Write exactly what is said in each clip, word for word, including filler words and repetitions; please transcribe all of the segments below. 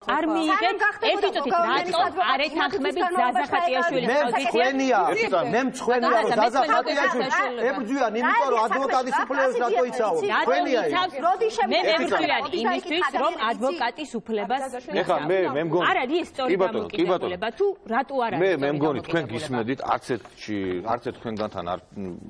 არ მიიღეთ ერთი წუთით რატო არ ეთანხმებით ზაზა ხატიაშვილის პოზიციას? მე მწვენია რომ ზაზა ხატიაშვილი ებრძვიან, იმიტომ რომ ადვოკატის უფლებებს რატო იცავთ? მწვენია ის. მე მებრძვიან იმისთვის, რომ ადვოკატის უფლებას ეხლა მე მე მგონი არ არის სწორი დამოკიდებულება თუ რატო არ არის? მე მე მგონი თქვენ გისმედით, არც ერთში არც ერთ თქვენგანთან არ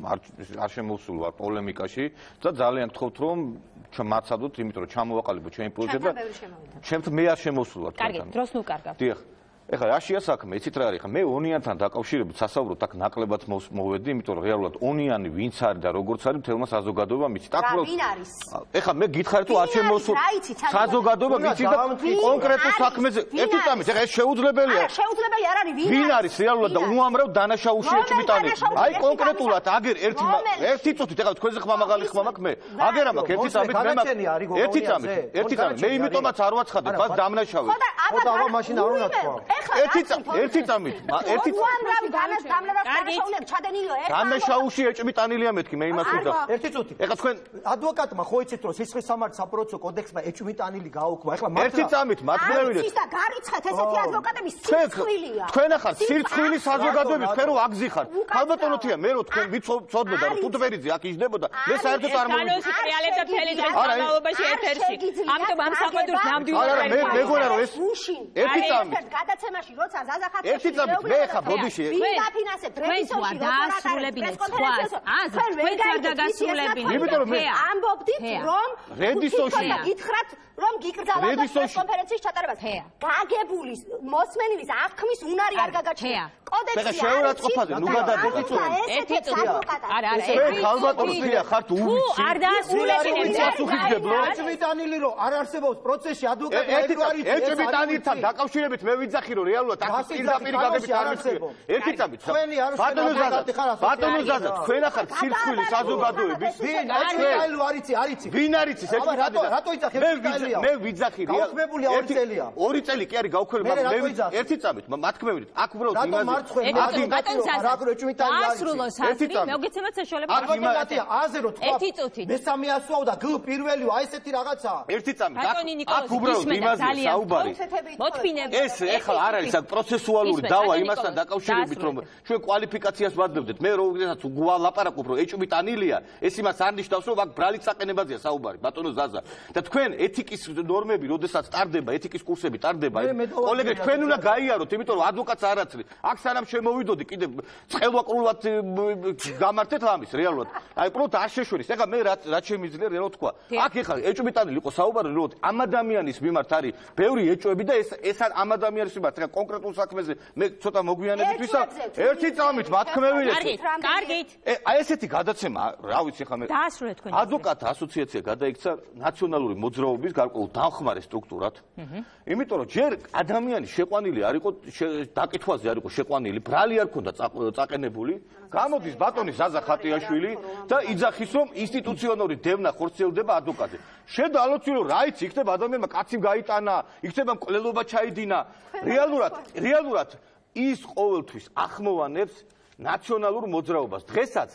არ შემოვსულ ვარ პოლემიკაში და ძალიან გთხოვთ რომ ჩვენ მაცადოთ, იმიტომ რომ ჩამოვაყალიბოთ ჩვენი პროექტი და ჩემთ მე არ შემოვსულ ვარ თქვენთან. კარგი, დროს ნუ კარგავ. დიახ. ეხლა რაშია საქმე, იცით რა არის? ხა მე ონიანთან დაკავშირებით სასაუბროდ აქ ნაკლებად მოვედი, იმიტომ რომ რეალურად ონიანი ვინც არის და როგორც არის მთელმა საზოგადოებამ იცით. აქ ვინ არის? ეხლა მე გითხარით თუ არ შემოსულ საზოგადოება ვიცით და კონკრეტულ საქმეზე ერთი წამით, ეხლა ეს შეუძლებელია. არა, შეუძლებელი არ არის, ვინ ვინ არის რეალურად და უამრავ დანაშაულში ეჭვმიტანი. აი კონკრეტულად აგერ ერთი ერთი წუთით ეხლა თქვენზე ხმამაღალი ხმა მაქვს მე. აგერ ამაკ ერთი წამით მე მაქვს ერთი წამით, ერთი წამით. მე იმიტომაც არ ვაცხადებ, ბას დამნაშავე. ხო და აბა მაშინ არ უნდა თქვა. ერთი ერთი წამით ერთი უამრავი დანაშაულები ჩადენილია ეხლა დამნაშაულში ეჭვმიტანილია მეთქი მე იმას ვთქვა ერთი წუთი ეხლა თქვენ ადვოკატმა ხო იცით რომ სისხლის სამართლის საპროცესო კოდექსმა ეჭვმიტანილი გააუქმა ეხლა ერთი წამით მათგმევინეთ ის და გარიცხეთ ესეთი ადვოკატები სირცხვილია თქვენ ახლა სირცხვილი საზოგადოების თქვენ რო აგზიხარ ხალბატონოთია მე რო თქვენ ვიცოდნოდა რომ თუთბერიძე აქ იჯდებოდა მე საერთოდ არ მოვიდა რეალია თელი დღეს განმავლობაში ეთერში ამიტომ ამ საყდურს ნამდვილად არა მე მეგონა რომ ეს ერთი წამით გადაცემაში როცა ზაზა ხატიაშვილი ერთი წამით მე ხა ბოდიში ვინ დაფინანსებთ რევიზორში დაასრულებინეთ სხვას აზრ თქვენ არ დაგასრულებინეთ იმიტომ რომ მე ამბობდით რომ რედისოში გითხრათ რომ გიკრძალავთ კონფერენციის ჩატარებას გაგებული მოსმენილის აღქმის უნარი არ გაგაჩნია კოდექსი არის შეურაცხყოფაზე ნუ გადაგეთ ერთი წუთი არა არა ეს ხალბატონია ხართ უვიცი არ დაასრულებინეთ პასუხისგებლო ეჭვმიტანილი რომ არ არსებობს პროცესში ადვოკატი არ არის ეჭვმიტანილთან დაკავშირებით მე ვიძახი რომ რეალურად აქ პირდაპირ გაგებით არ მისცემ ერთი წამით ბატონო ზაზა ბატონო ზაზა თქვენ ახართ სირცხვილი საზოგადოების ვინ ეჭვმიტანილი არიცი არიცი ვინ არიცი ეჭვმიტანილი რატო იცახ ეჭვმიტანილია მე ვიძახი გაუქმებულია ორი წელია ორი წელი კი არის გაუქმებული მაგრამ მე ერთი წამით მათქმევით აქ უბრალოდ იმაზე ბატონ ზაზა დაასრულო საზრი მოგეცემათ საშუალება ადვოკატია აზე რო თქვა ერთი წუთით მესამე ასვაო და გ პირველიო აი ესეთი რაღაცაა ერთი წამით აქ უბრალოდ იმაზე საუბარი მოთმინე ეს ეხლა არ არის აქ პროცესუალური დავა იმასთან დაკავშირებით რომ ჩვენ კვალიფიკაციას ვაძლევდეთ მე როდესაც გვალაპარაკობ რომ ეჭვმიტანილია ეს იმას არ ნიშნავს რომ აქ ბრალით საყენებაზეა საუბარი ბატონო ზაზა და თქვენ ეთიკის ნორმები როდესაც ტარდება ეთიკის კურსები ტარდება კოლეგები თქვენ უნდა გაიაროთ იმიტომ რომ ადვოკატს არ აცლი აქ სანამ შემოვიდოდი კიდე წყელვაკრულად გამართეთ ამის რეალურად აი პროთ არ შეშვერის ეხლა მე რაც რაც შემიძლია რა თქვა აქ ეხლა ეჭვმიტანილი იყო საუბარი რომ ამ ადამიანის მიმართ არის ბევრი ეჭვები და ეს ეს ამ ადამიანის მიმართ ეხლა კონკრეტულ საქმეზე მე ცოტა მოგვიანებით ვისა ერთი წამით მათქმევინეთ კარგით აი ესეთი გადაცემა რა ვიცი ეხლა მე დაასრულეთ თქვენ ადვოკატთა ასოციაცია გადაიქცა ნაციონალური მოძრაობის გარკვეულ დამხმარე სტრუქტურად იმიტომ რომ ჯერ ადამიანი შეყვანილი არ იყო დაკითხვაზე არ იყო შეყვანილი ბრალი არ ქონდა წაყენებული გამოდის ბატონი ზაზა ხატიაშვილი და იძახის რომ ინსტიტუციონალური დევნა ხორციელდება ადვოკატზე შედო ალოცი რომ რა იცი იქნება ადამიანმა კაცი გაიტანა იქნება მკვლელობა ჩაიდინა რეალურად რეალურად ის ყოველთვის ახმოვანებს ნაციონალურ მოძრაობას დღესაც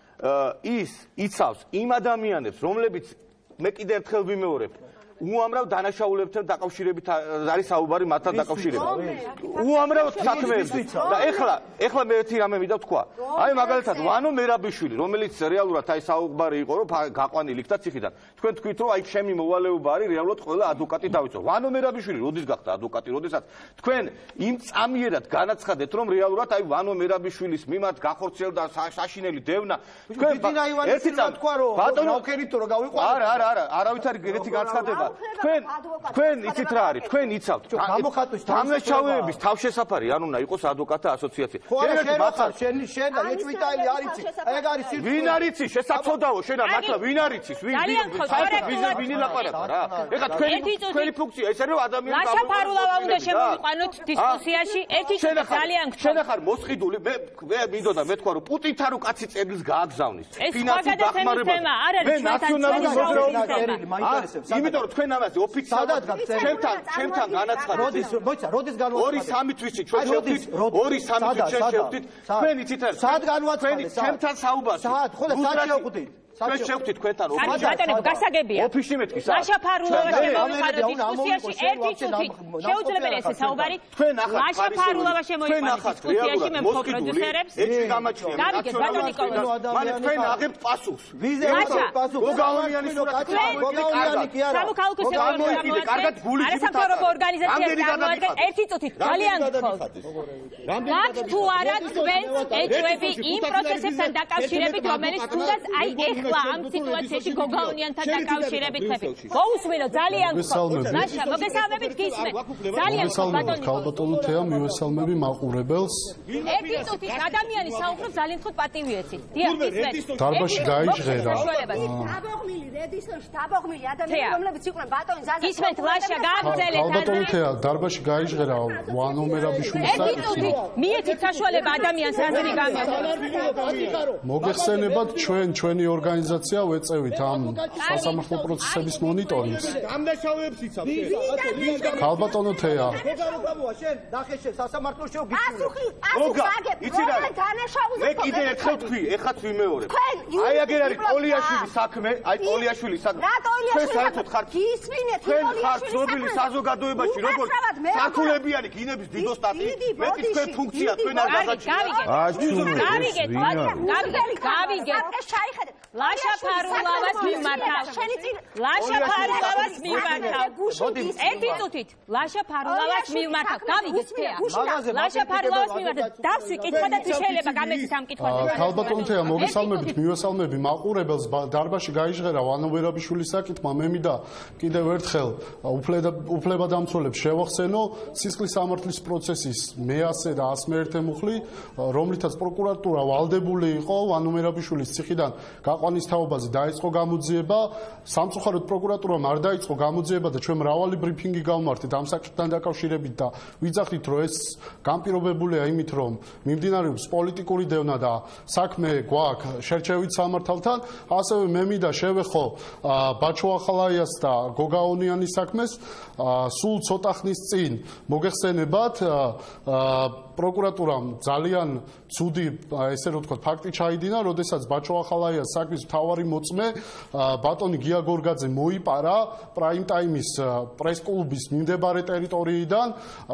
ის იცავს იმ ადამიანებს რომლებიც მე კიდე ერთხელ ვიმეორებ უამრავ დანაშაულებთან დაკავშირებით არის საუბარი მათთან დაკავშირებით უამრავ საქმეებში და ეხლა ეხლა მე ერთი რამე მინდა ვთქვა აი მაგალითად ვანო მერაბიშვილი რომელიც რეალურად აი საუბარი იყო რომ გაყვანილი იქნა ციხიდან თქვენ თქვით რომ აი ჩემი მოვალეობა არის რეალურად ყველა ადვოკატი დავიცო ვანო მერაბიშვილი როდის გახდა ადვოკატი როდესაც თქვენ იმ წამიერად განაცხადეთ რომ რეალურად აი ვანო მერაბიშვილის მიმართ გახორციელდა საშინელი დევნა თქვენ ერთი წამი თქვა რომ ბატონო ქერიტო რომ გავიყვანეთ არა არა არა არავით არის ერთი განცხადება თქვენ თქვენ იცით რა არის თქვენ იცავთ გამოხატვის დამნაშავეების თავშესაფარი არ უნდა იყოს ადვოკატთა ასოციაცია შენ შენ და ეჭვმიტანილი არიცი ეგ არის სირცხვილი ვინ არიცი შესაძოდაო შენა მართლა ვინ არიცის ვინ ვინ ვინ ლაპარაკა რა ეხლა თქვენი თქვენი ფუნქცია ეს არის რომ ადამიანი ლაშა ფარულავა უნდა შემოვიყვანოთ დისკუსიაში ერთი წუთი ძალიან გქონდა შენ ახარ მოსყიდული მე მე მინდოდა მე თქვა რომ პუტინთან რო კაცი წერილს გააგზავნის ფინანსის დახმარება მე ნაციონალური მოძრაობის წერილი მაინტერესებს იმიტომ რომ თქვენ ამაზე ოფიციალურად ჩემთან ჩემთან განაცხადეთ როდის მოიცა როდის განვაცხადეთ ორი სამი თვისში ჩვენ შევხვდით ორი სამი თვისში შევხვდით თქვენ იცით რა საათ განვაცხადეთ ჩემთან საუბარში საათ ხო და საათ შევხვდით ჩვენ შევხვდით თქვენთან ბატონო, გასაგებია. ოფისში მეთქვის. ლაშა ფარულავა შემოიყვანა დისკუსიაში ერთი წუთით. შეუძლებელია ეს საუბარი. ლაშა ფარულავა შემოიყვანა დისკუსიაში მე მხოლოდ პროდიუსერებს. ეჭვი გამაჩნია. გავიგეთ ბატონო ნიკოლოზ. მანე თქვენ აღებთ პასუხს. ვიზე პასუხს. გოგაუნიანის გოგაუნიანი კი არა. სამოქალაქო სექტორი კარგად გული არასამთავრობო ორგანიზაციას წარმოადგენს ერთი წუთით. ძალიან გქონდ. გაქვთ თუ არა თქვენს ეჭვები იმ პროცესებთან დაკავშირებით, რომელიც თუნდაც აი ეხლა ამ სიტუაციაში გოგაუნიანთან დაკავშირებით ხებით. მოусმინო ძალიან გქონდ. ლაშა, მოგესალმებით გისმენთ. ძალიან გქონდ ბატონო. ქალბატონო თეა მივესალმები მაყურებელს. ერთი წუთით ადამიანი საუბრობს ძალიან ხოთ პატივი ეცით. დიახ, გისმენთ. დარბაზში გაიჟღერა. დაბოღმილი, რედისონში დაბოღმილი ადამიანები, რომლებიც იყვნენ ბატონი ზაზა. გისმენთ ლაშა, გააგრძელეთ. ქალბატონო თეა დარბაზში გაიჟღერა ვანომერაბიშვილის ერთი წუთით მიეცით საშუალება ადამიანს აზრი გამიაჩნდეს. მოგეხსენებათ ჩვენ ჩვენი ორგანიზაცია ვეწევით ამ სასამართლო პროცესების მონიტორინგს. დამნაშავეებს იცავ. ქალბატონო თეა. შენ ნახე შენ სასამართლოში გიქნა. პასუხი, პასუხი აგებ. რომელ დანაშაულზე მე კიდე ერთხელ თქვი, ეხაც ვიმეორებ. აი აგერ არის ტოლიაშვილის საქმე, აი ტოლიაშვილის საქმე. ჩვენ საერთოდ ხართ გისმინეთ თქვენ ხართ ცნობილი საზოგადოებაში როგორც სართულებიანი გინების დიდოსტატი. მე თქვენ ფუნქცია თქვენ არ გაგაჩნიათ. გავიგეთ, გავიგეთ, გავიგეთ. ლაშა ფარულავას მიმართავ. ლაშა ფარულავას მიმართავ. ერთი წუთით. ლაშა ფარულავას მიმართავ. გავიგეთ თეა. ლაშა ფარულავას მიმართავ. დავსვი კითხვა და თუ შეიძლება გამეცით ამ კითხვაზე. ქალბატონო თეა, მოგესალმებით, მივესალმები მაყურებელს. დარბაზში გაიჟღერა ვანოვერაბიშვილის საკითხმა. მე მინდა კიდევ ერთხელ უფლებადამცველებს შევახსენო სისხლის სამართლის პროცესის მეასე და ასმეერთე მუხლი, რომლითაც პროკურატურა ვალდებული იყო ვანომერაბიშვილის ციხიდან გაყვანის თაობაზე დაიწყო გამოძიება. სამწუხაროდ პროკურატურამ არ დაიწყო გამოძიება და ჩვენ მრავალი ბრიფინგი გავმართეთ ამ საკითხთან დაკავშირებით და ვიძახით, რომ ეს განპირობებულია იმით, რომ მიმდინარეობს პოლიტიკური დევნა და საქმე გვაქვს შერჩევით სამართალთან. ასევე მე მინდა შევეხო ბაჩოახალაიას და გოგაუნიანის საქმეს. სულ ცოტა ხნის წინ მოგეხსენებათ, პროკურატურამ ძალიან ცუდი, ესე რომ ვთქვათ, ფაქტი ჩაიდინა, როდესაც ბაჩოახალაიას საქმის მთავარი მოწმე ბატონი გია გორგაძე მოიპარა პრაიმ ტაიმის პრესკლუბის მიმდებარე ტერიტორიიდან,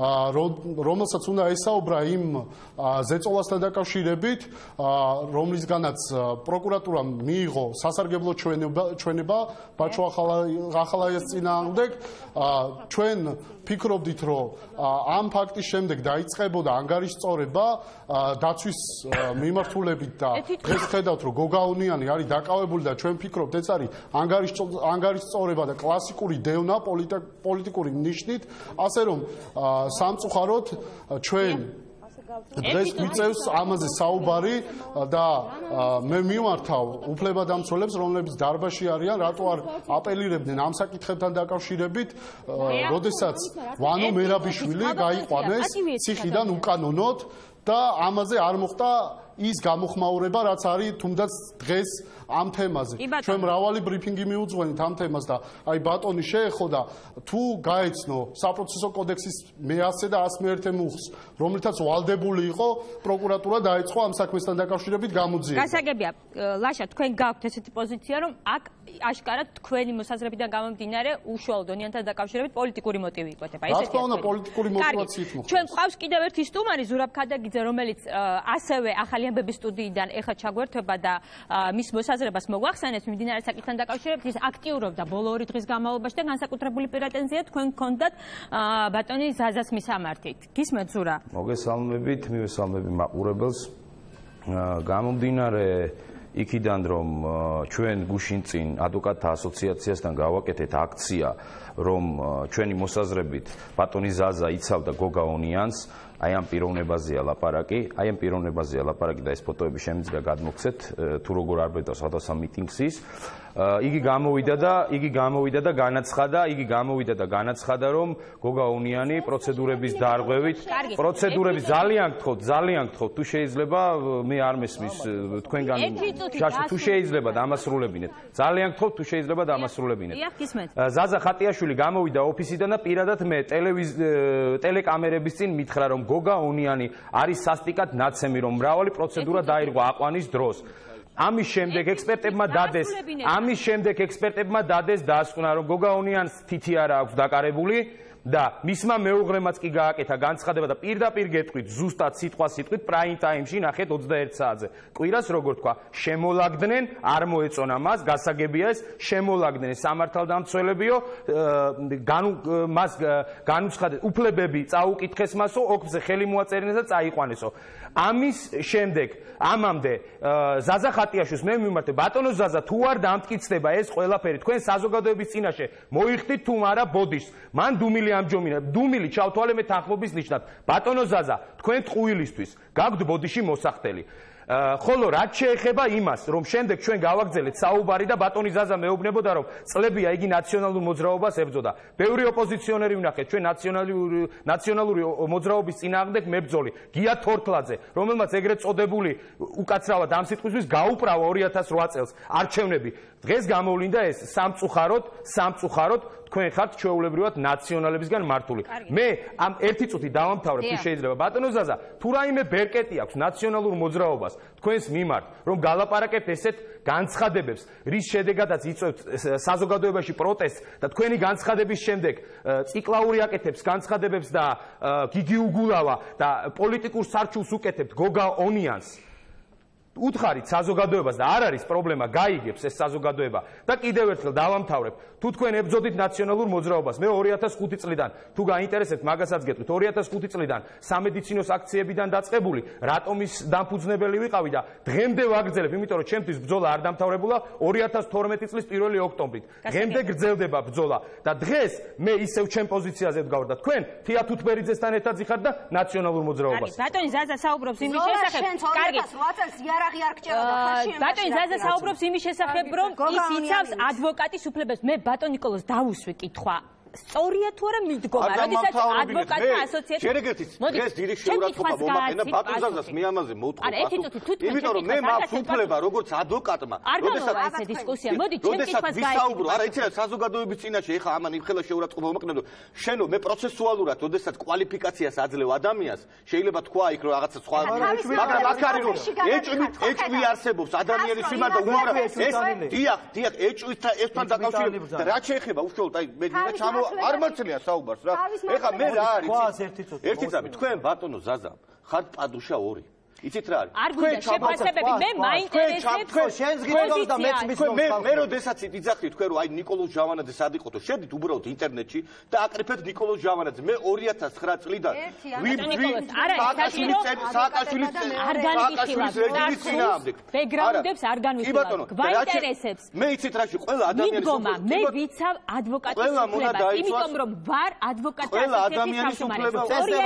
რომელსაც უნდა ესაუბრა იმ ზეწოლასთან დაკავშირებით, რომლისგანაც პროკურატურამ მიიღო სასარგებლო ჩვენება ბაჩოახალაიას წინააღმდეგ. ჩვენ ფიქრობდით, რომ ამ ფაქტის შემდეგ დაიწყებოდა ანგარიშწორება დაცვის მიმართულებით და დღეს ხედავთ, რომ გოგაუნიანი არის დაკავებული და ჩვენ ფიქრობთ, ეს არის ანგარიშწორება და კლასიკური დევნა პოლიტიკური ნიშნით, ასე რომ სამწუხაროდ ჩვენ დღეს გვიწევს ამაზე საუბარი და მე მიმართავ უფლებადამცველებს, რომლებიც დარბაზში არიან, რატო არ აპელირებდნენ ამ საკითხებთან დაკავშირებით, როდესაც ვანო მერაბიშვილი გაიყვანეს ციხიდან უკანონოდ და ამაზე არ მოხდა ის გამოხმაურება, რაც არის თუნდაც დღეს ამ თემაზე. ჩვენ მრავალი ბრიფინგი მიუძღვენით ამ თემას და აი ბატონი შეეხო და თუ გაეცნო საპროცესო კოდექსის მეასე და ასმეერთე მუხლს, რომლითაც ვალდებული იყო პროკურატურა დაიწყო ამ საქმესთან დაკავშირებით გამოძიება. გასაგებია, ლაშა, თქვენ გაქვთ ესეთი პოზიცია, რომ აქ აშკარად თქვენი მოსაზრებიდან გამომდინარე უშუალო დონიანთან დაკავშირებით პოლიტიკური მოტივი იკვეთება. რა თქმა უნდა, პოლიტიკური мотивაციით მოხდა. ჩვენ ყავს კიდევ ერთი სტუმარი ზურაბ ქადაგიძე, რომელიც ასევე ახალი ამბების სტუდიიდან ეხლა ჩაგვერთვება და მის მოსაზრებას მოგვახსენებს მიმდინარე საკითხთან დაკავშირებით. ის აქტიურობდა ბოლო ორი დღის განმავლობაში და განსაკუთრებული პრეტენზია თქვენ გქონდათ ბატონი ზაზას მისამართით. გისმენთ ზურა? მოგესალმებით, მივესალმები მაყურებელს. გამომდინარე იქიდან, რომ ჩვენ გუშინ წინ ადვოკატთა ასოციაციასთან გავაკეთეთ აქცია, რომ ჩვენი მოსაზრებით ბატონი ზაზა იცავდა გოგაუნიანს, აი ამ პიროვნებაზეა ლაპარაკი, აი ამ პიროვნებაზეა ლაპარაკი და ეს ფოტოები შემიძლია გადმოგცეთ, თუ როგორ არბედა სხვადასხვა მიტინგს ის. იგი გამოვიდა და იგი გამოვიდა და განაცხადა, იგი გამოვიდა და განაცხადა, რომ გოგაუნიანი პროცედურების დარღვევით, პროცედურების ძალიან გთხოვთ, ძალიან გთხოვთ, თუ შეიძლება მე არ მესმის თქვენგან შაშო, თუ შეიძლება დამასრულებინეთ. ძალიან გთხოვთ, თუ შეიძლება დამასრულებინეთ. ზაზა ხატიაშვილი გამოვიდა ოფისიდან და პირადად მე ტელეკამერების წინ მითხრა, რომ გოგაუნიანი არის სასტიკად ნაცემი, რომ მრავალი პროცედურა დაირღვა აყვანის დროს. ამის შემდეგ ექსპერტებმა დადეს ამის შემდეგ ექსპერტებმა დადეს დასკვნა რომ გოგა ონიანს თითი არა აქვს დაკარებული და მისმა მეუღლემაც კი გააკეთა განცხადება და პირდაპირ გეტყვით ზუსტად სიტყვა სიტყვით პრაიმ ტაიმში ნახეთ ოცდაერთ საათზე. კვირას როგორ თქვა, შემოლაგდნენ, არ მოეწონა მას, გასაგებია ეს, შემოლაგდნენ სამართალდამცველებიო, მას განუცხადეს უფლებები წაუკითხეს მასო, ოქზე ხელი მოაწერინეს და წაიყვანესო. ამის შემდეგ ამამდე ზაზა ხატიაშვილს მე მიმართე ბატონო ზაზა თუ არ დამტკიცდება ეს ყველაფერი თქვენ საზოგადოების წინაშე მოიხდით თუ არა ბოდიშს მან დუმილი ამჯომინა დუმილი ჩავთვალე მე თანხმობის ნიშნად ბატონო ზაზა თქვენ ტყუილისთვის გაგვთ ბოდიში მოსახდელი ხოლო რაც შეეხება იმას რომ შემდეგ ჩვენ გავაგზავნეთ საუბარი და ბატონი ზაზა მეუბნებოდა რომ წლებია იგი ნაციონალურ მოძრაობას ებრძოდა ბევრი ოპოზიციონერი ვნახეთ ჩვენ ნაციონალური ნაციონალური მოძრაობის წინააღმდეგ მებრძოლი გია თორთლაძე რომელმაც ეგრეთ წოდებული უკაცრავად ამ სიტყვის გაუპრავა ორი ათას რვა წელს არჩევნები დღეს გამოვლინდა ეს სამწუხაროდ სამწუხაროდ თქვენ ხართ ჩვეულებრივად ნაციონალებისგან მართული მე ამ ერთი წუთი დავამთავრებ თუ შეიძლება ბატონო ზაზა თუ რაიმე ბერკეტი აქვს ნაციონალურ მოძრაობას თქვენს მიმართ რომ გალაპარაკებთ ესეთ განცხადებებს რის შედეგადაც იწვევთ საზოგადოებაში პროტესტს და თქვენი განცხადების შემდეგ ციკლაური აკეთებს განცხადებებს და გიგი უგულავა და პოლიტიკურ სარჩულს უკეთებთ გოგა ონიანს უთხარით საზოგადოებას და არ არის პრობლემა გაიგებს ეს საზოგადოება და კიდევ ერთხელ დავამთავრებ თუ თქვენ ებრძოდით ნაციონალურ მოძრაობას მე ორი ათას ხუთი წლიდან თუ გაინტერესებთ მაგასაც გეტყვით ორი ათას ხუთი წლიდან სამედიცინოს აქციებიდან დაწყებული რატომის დამფუძნებელი ვიყავი და დღემდე ვაგრძელებ იმიტომ რომ ჩემთვის ბრძოლა არ დამთავრებულა ორი ათას თორმეტი წლის პირველი ოქტომბრით დღემდე გრძელდება ბრძოლა და დღეს მე ისევ ჩემ პოზიციაზე ვდგავარ და თქვენ თია თუთბერიძესთან ერთად იხართ და ნაციონალურ მოძრაობას ბატონი ზაზა საუბრობს იმის შესახებ კარგი ბატონი ზაზა საუბრობს იმის შესახებ რომ ის იცავს ადვოკატის უფლებებს მე ბატონ ნიკოლოზ დავუსვი კითხვა სწორია თუ არა მიდგომა როდესაც ადვოკატთა ასოციაცია შეგეგერთით დღეს დიდი შეურაცხყოფა მომაყენა ბატონ ზაზას მე ამაზე მოვთხოვ იმიტომ რომ მე მაქვს უფლება როგორც ადვოკატმა როდესაც ეს დისკუსია მოდი ჩემ კითხვას გაიგო არა იცი რა საზოგადოების წინაშე ეხა ამან იმხელა შეურაცხყოფა მომაყენო შენო მე პროცესუალურად როდესაც კვალიფიკაციას აძლევ ადამიანს შეიძლება თქვა იქ რომ რაღაცა სხვა მაგრამ აქ არის რომ ეჭვი ეჭვი არსებობს ადამიანის მიმართ და უბრალოდ ეს დიახ დიახ ეჭვით ესთან დაკავშირებით და რა შეეხება უშუალოდ აი მე მინდა არ მარცელია საუბარს რა. ეხა მე რა არის? ერთი წამი თქვენ ბატონო ზაზა ხართ პადუშა ორი. იცით რა არის? არ გვინდა შეფასებები, მე მაინტერესებს შენს გითხავს და მეც მისმოვ. მე მე როდესაც იძახით თქვენ რომ აი ნიკოლოზ ჟავანაძე სად იყოთო, შედით უბრალოდ ინტერნეტში და აკრიფეთ ნიკოლოზ ჟავანაძე. მე ორი ათას ცხრა წლიდან სააკაშვილის სააკაშვილის წინააღმდეგ. ბექგრაუნდებს არ განვიხილავ. გვაინტერესებს. მე იცით რაში ყველა ადამიანის მიდგომა, მე ვიცავ ადვოკატის უფლებას, იმიტომ რომ ვარ ადვოკატის ასოციაციის უფლება.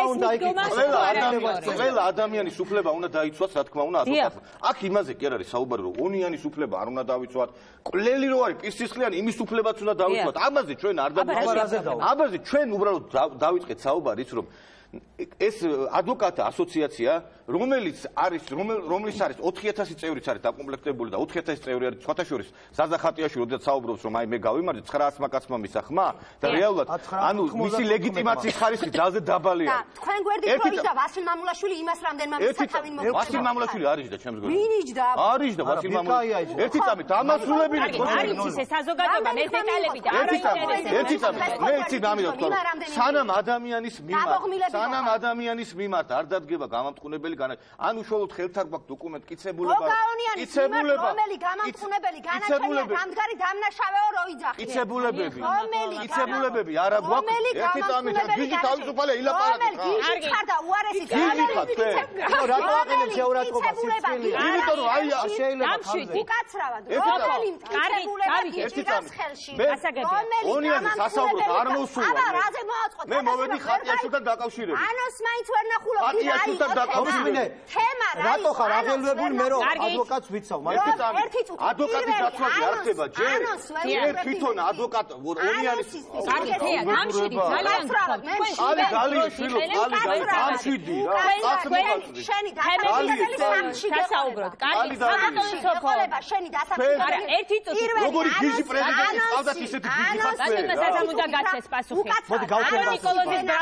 ყველა ადამიანის უფლება უნდა დაიცვას, რა თქმა უნდა, ადვოკატმა. აქ იმაზე კი არ არის საუბარი, რომ ონიანის უფლება არ უნდა დავიცვათ. ყველელი რო არის პირსისხლიანი, იმის უფლებაც უნდა დავიცვათ. ამაზე ჩვენ არ დავიცვათ. ამაზე ჩვენ უბრალოდ დავიწყეთ საუბარი, ის რომ ეს ადვოკატთა ასოციაცია, რომელიც არის რომლის არის ოთხი ათასი წევრიც არის დაკომპლექტებული და ოთხი ათასი წევრი არის სხვათა შორის ზაზა ხატიაშვილი, როდესაც საუბრობს რომ აი მე გავიმარჯვე ცხრაასმა კაცმა მისცა ხმა და რეალურად ანუ მისი ლეგიტიმაციის ხარისხი ძალზე დაბალია. და თქვენ გვერდით რო იჯდა ვასილ მამულაშვილი იმას რამდენმა მისცა თავინ მოგწოდა. ვასილ მამულაშვილი არ იჯდა ჩემს გვერდით. ვინ იჯდა? არ იჯდა ვასილ მამულაშვილი. ერთი წამით ამასრულებინე თქვენ. არ იცის ეს საზოგადოება მე დეტალები და არ აინტერესებს. ერთი წამით მე იცი ამიტომ თქვა სანამ ადამიანის მიმართ სანამ ადამიანის მიმართ არ დადგება გამამტყუნებელი ან უშუალოდ ხელთან გვაქვს დოკუმენტ კიცებულება კიცებულება რომელი გამამტყუნებელი განაჩენია დამდგარი დამნაშავეო რო იძახია კიცებულებები კიცებულებები არა გვაქვს ერთი წამით გიჟი თავისუფალია ილაპარაკეთ რა გიჟი ხარ და უარესი გიჟი ხარ თქვენ რატო აყენებს შეურაცხყოფას სიცილი იმიტომ რომ აი შეიძლება უკაცრავად რომელი კიცებულება გიჟი გას ხელში ონიანის სასაუბროდ არ მოსულა აბა რაზე მოაწყოთ მე მოვედი ხატიაშვილთან დაკავშირებით ანოს მაინც ვერ ნახულობ ხატიაშვილთან დაკავშირებით თემა რა რატო ხარ აღელვებული მე რომ ადვოკატს ვიცავ მაგრამ ადვოკატის დაცვაზე არ ხდება ჯერ ჯერ თვითონ ადვოკატ ონიანის კარგი თეა გამშვიდი ძალიან გქონდა ალი გალი შვილო ალი გალი გამშვიდი რა თქვენ შენი დასაწყისებელი სამში გასაუბროთ კარგი ბატონი სოფოლება შენი დასაწყისებელი არა ერთი წუთი როგორი გიჟი პრეზიდენტის ყავდათ ისეთი გიჟი ხარ ბატონმა საერთოდ უნდა გაცეს პასუხი მოდი გავხსენებ ნიკოლოზის ბრალდებას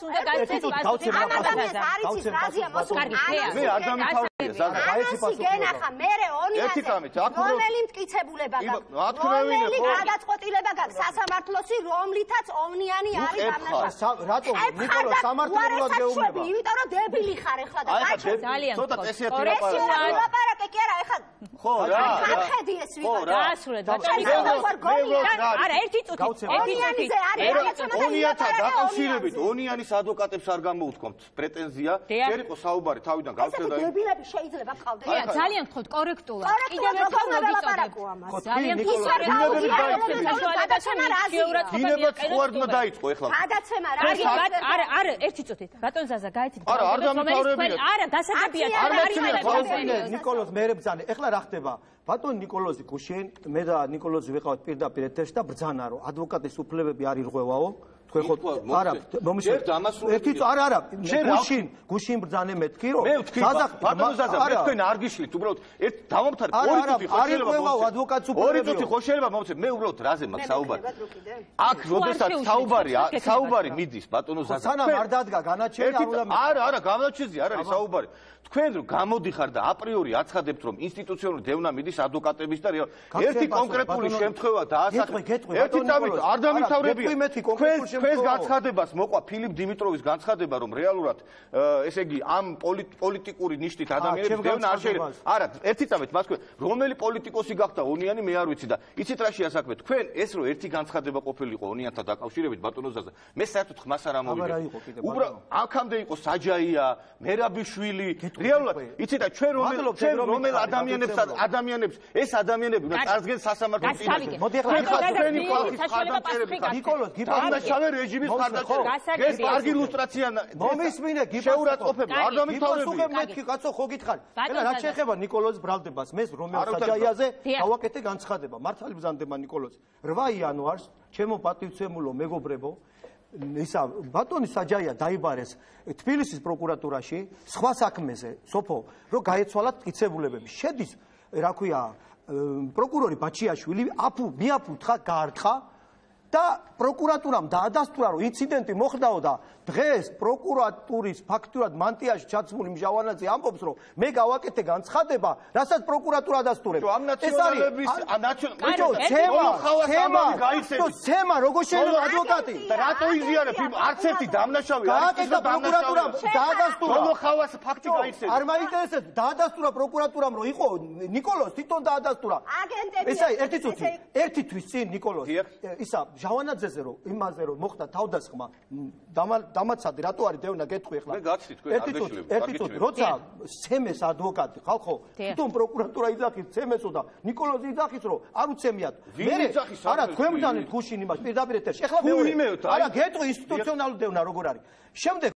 უნდა გაიცეს პასუხი ამ ადამიანს არ იცის რაზეა მოსული მე არ დამთავრია ზაზა ანასი გენახა მერე ერთი წამით აქ რომელი მტკიცებულება გაქვს რომელი გადაწყვეტილება გაქვს სასამართლოსი რომლითაც ოვნიანი არის დამნაშავე რატომ ნიკოლო სამართლებრივად გეუბნება იმიტომ რომ დებილი ხარ ეხლა და გაჩვენ ძალიან ცოტა წესიერი ლაპარაკე კი არა ეხლა ხო რა ხარხედი ეს ვიღა დაასრულეთ ბატონო არა ერთი წუთი ერთი წუთი ონიანთან დაკავშირებით ონიანის ადვოკატებს არ გამოუთქვამთ პრეტენზია ჯერ იყო საუბარი თავიდან გავხსნა დებილები შეიძლება ყავდეს ძალიან გთხოვთ კორექტულად კიდევ ერთხელ მოგიწოდებ ძალიან დინებაც ხوارდმა დაიწყო ეხლა გადაცემა რა კარგი არა არა ერთი წუთი ბატონ ზაზა გაიცით არა არ დამთავრებია არა გასაგებია არ არის ნიკოლოზ მე ბრძანა ეხლა რა ხდება ბატონ ნიკოლოზი გუშინ მე და ნიკოლოზი ვიყავთ პირდაპირ ეთერში და ბრძანა რომ ადვოკატის უფლებები არ ირღვევაო თქვენ ხო არა მომისმენთ ერთი არა არა გუშინ გუშინ ბრძანე მეთქი რომ მე ვთქვი ბატონო ზაზა მე თქვენ არ გიშლით უბრალოდ ერთ დავამთავრე ორი წუთი ხო შეიძლება ადვოკატს უფლებები ორი წუთი ხო შეიძლება მომცე მე უბრალოდ რაზე მაქვს საუბარი აქ როდესაც საუბარი საუბარი მიდის ბატონო ზაზა სანამ არ დადგა განაჩენი არ უნდა არა არა განაჩენზე არ არის საუბარი თქვენ რომ გამოდიხარ და აპრიორი აცხადებთ რომ ინსტიტუციონური დევნა მიდის ადვოკატების და ერთი კონკრეტული შემთხვევა დაასახელეთ ერთი წამით არ დამთავრებია თქვენს განცხადებას მოყვა ფილიპ დიმიტროვის განცხადება რომ რეალურად ესე იგი ამ პოლიტიკური ნიშნით ადამიანების დევნა არ შეიძლება არა ერთი წამით მას თქვენ რომელი პოლიტიკოსი გახდა ონიანი მე არ ვიცი და იცით რა შეასაქმე თქვენ ეს რომ ერთი განცხადება ყოფილიყო ონიანთან დაკავშირებით ბატონო ზაზა მე საერთოდ ხმას არ ამოვიდა უბრალოდ აქამდე იყო საჯაია მერაბიშვილი რეალურად იცით და ჩვენ რომელ ჩვენ რომელ ადამიანებს ადამიანებს ეს ადამიანები უნდა წარსდგენ სასამართლოს წინაშე მოდი ახლა თქვენი ხალხი ნიკოლოზ გიპარდაშავე რეჟიმის ხარდაჭერა ეს კარგი ილუსტრაცია მომისმინე შეურაცხყოფება არ დამთავრებია მეთქი კაცო ხო გითხარი ეხლა რა შეეხება ნიკოლოზ ბრალდებას მე რომელ საჯაიაზე გავაკეთე განცხადება მართალი ბრძანდება ნიკოლოზ რვა იანვარს ჩემო პატივცემულო მეგობრებო ისა ბატონი საჯაია დაიბარეს თბილისის პროკურატურაში სხვა საქმეზე სოფო რომ გაეცვალათ მტკიცებულებები შედის რა ქვია პროკურორი ბაჩიაშვილი აფუ მიაფუთხა გაარტყა და პროკურატურამ დაადასტურა რომ ინციდენტი მოხდაო და დღეს პროკურატურის ფაქტურად მანტიაში ჩაცმული მჟავანაძე ამბობს რომ მე გავაკეთე განცხადება რასაც პროკურატურა დასტურებს ამ ნაციონალების ცემა როგორ შეიძლება ადვოკატი და რატო იზიარებ არც ერთი დამნაშავე გააკეთა პროკურატურამ დაადასტურა რომ ხავას ფაქტი გაიცემა არ მაინტერესებს დაადასტურა პროკურატურამ რომ იყო ნიკოლოზ თვითონ დაადასტურა აგენტები ესა ერთი წუთი ერთი თვის წინ ნიკოლოზ ისა ჟავანაძეზე რომ იმაზე რომ მოხდა თავდასხმა დამაცადე რატო არის დევნა გეტყვი ახლა მე გაცდი თქვენ არ გეშლები ერთი წუთი როცა ცემეს ადვოკატი ხალხო თვითონ პროკურატურა იძახის ცემესო და ნიკოლოზი იძახის რომ არ უცემიათ მე არა თქვენ მგანით გუშინ იმას პირდაპირ ეთერში ახლა მეორე არა გეტყვი ინსტიტუციონალური დევნა როგორ არის შემდეგ